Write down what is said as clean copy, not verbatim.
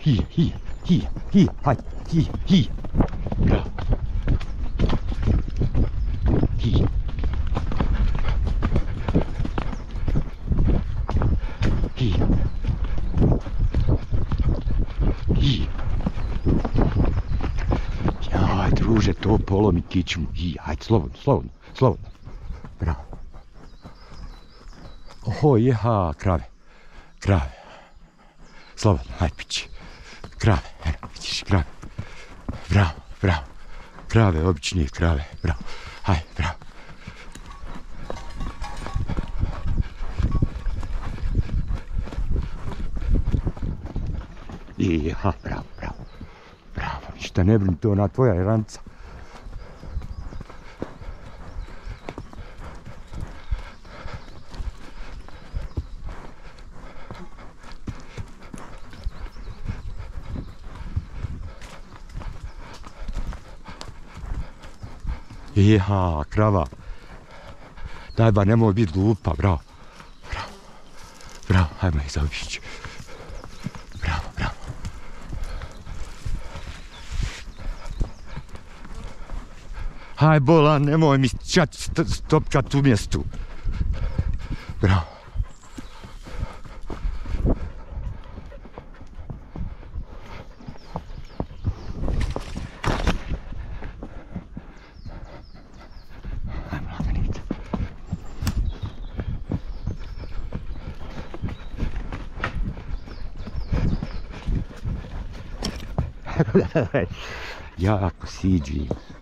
hajde, hi. Bravo. Hi. Hi. Hi. Jaj, druže, to polomi kičmu. Hi, hajde, slobodno. Bravo. Oho, jeha, krave. Slobodno, hajde pići. Krave, eno, vidiš, krave. Bravo. Krave, običnije krave, bravo. Hajde, bravo. Iha, bravo. Ništa ne brini, to ona tvoja je ranca. Iha, krava. Daj ba, nemoj biti glupa, bravo. Hajmo ih zaobići. Bravo. Haj bolan, nemoj mi stopkat u mjestu. Bravo. Hajmo laganit. Jako siđi.